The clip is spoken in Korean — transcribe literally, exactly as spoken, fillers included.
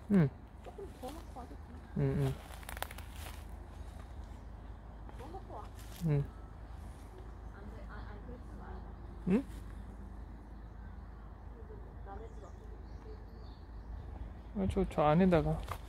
응. 조금 더 넣고 와도 돼. 응, 응, 더 넣고 와. 응. 안 돼. 아, 아, 그러지 말자. 응? 그래도 남의 집 앞에서 아, 저, 저 안에다가.